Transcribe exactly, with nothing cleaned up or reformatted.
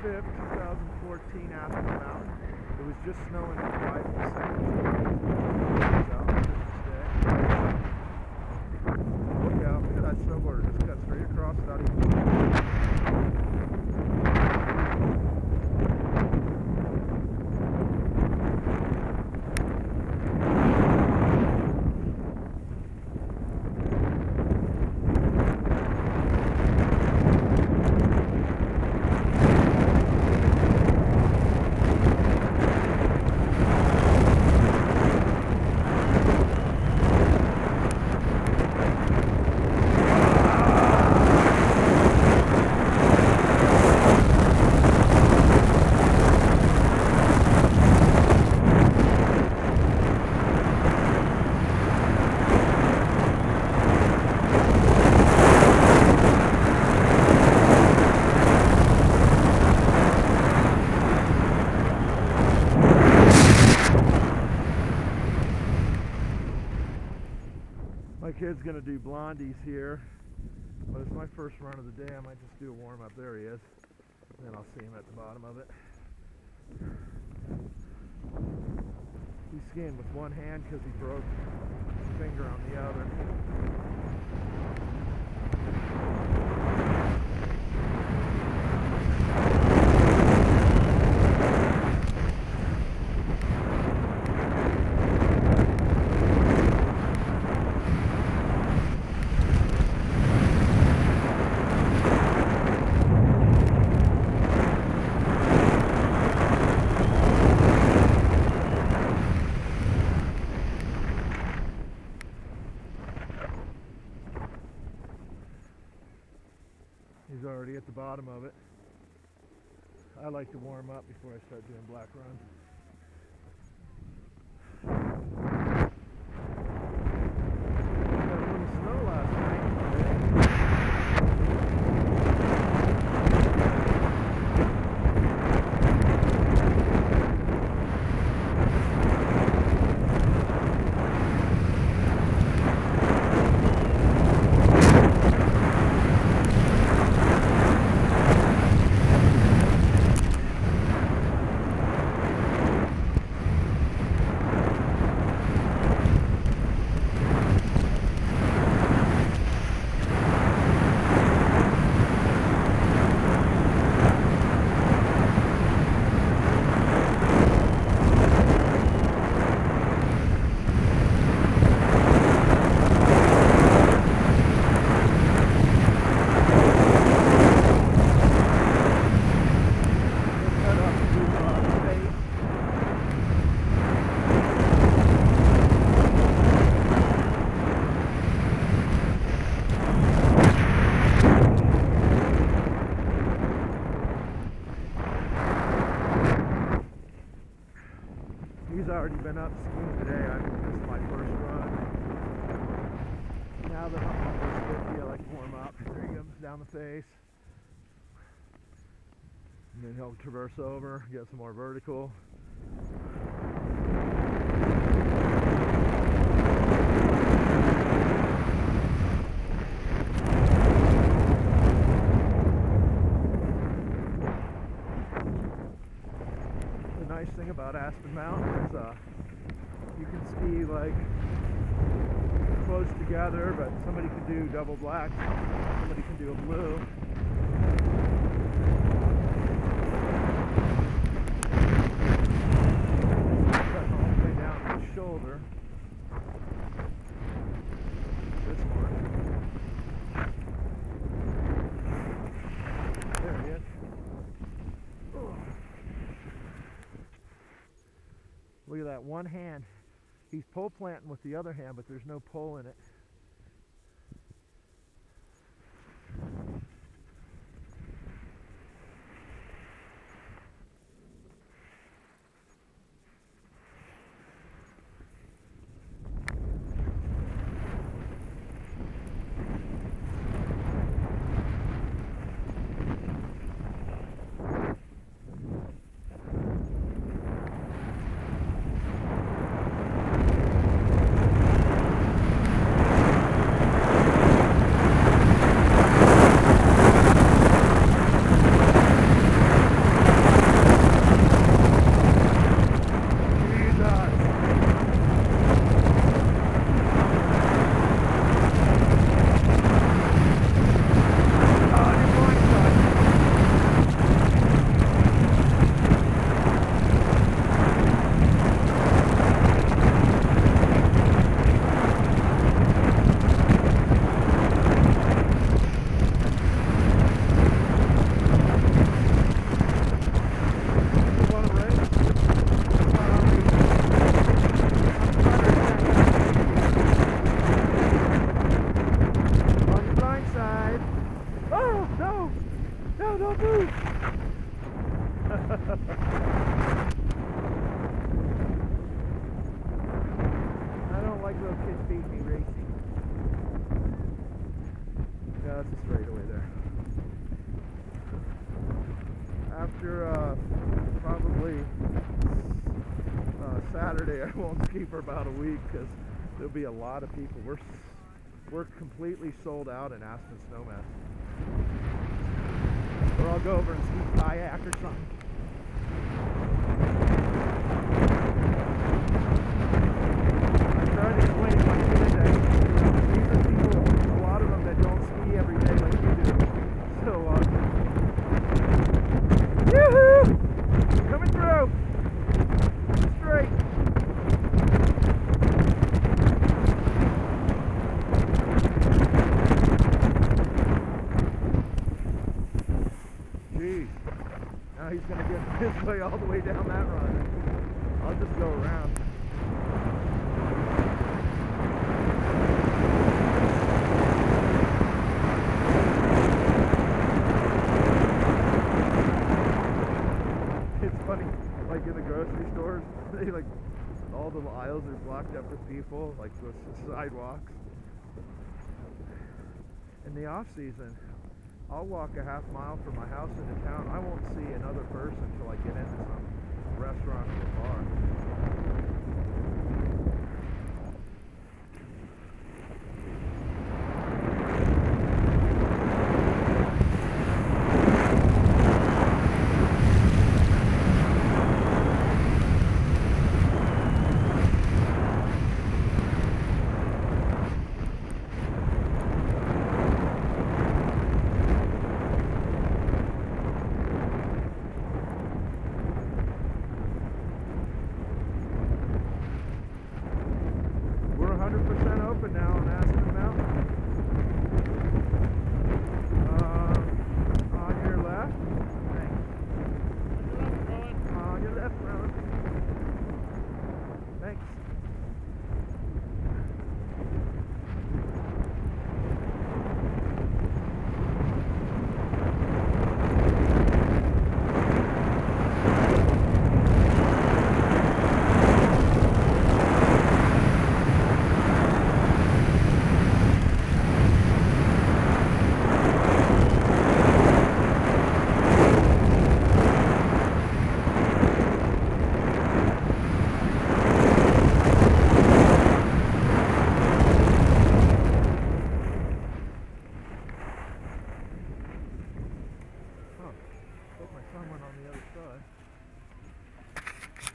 fifth, two thousand fourteen, Aspen Mountain. It was just snowing twice the second. So, Christmas Day. Look out, look at that snowboarder. Just cut straight across without even. My kid's gonna do blondies here, but it's my first run of the day. I might just do a warm up. There he is. And then I'll see him at the bottom of it. He's skiing with one hand because he broke his finger on the other. He's already at the bottom of it. I like to warm up before I start doing black runs. We got a little snow last night. He's already been up skiing today. I think this is my first run. Now that I'm almost fifty, I like to warm up. There he goes, down the face. And then he'll traverse over, get some more vertical. The nice thing about Aspen Mountain is uh, you can ski like close together, but somebody can do double black, somebody can do a blue. Cutting all the way down to the shoulder. This one. There he is. Oh. Look at that one hand. He's pole planting with the other hand, but there's no pole in it. Don't move! I don't like little kids beating me racing. Yeah, that's a straightaway there. After uh, probably uh, Saturday, I won't ski for about a week because there'll be a lot of people. We're we're completely sold out in Aspen Snowmass. Or I'll go over and ski kayak or something. I tried to explain to my kids that these are people, a lot of them that don't ski every day like you do. So, uh, yoo-hoo! Coming through! Straight! Jeez. Now he's going to get his way all the way down that run. I'll just go around. It's funny, like in the grocery stores, they like, all the aisles are blocked up with people, like with sidewalks. In the off season, I'll walk a half mile from my house into town. I won't see another person until I get into some restaurant or bar.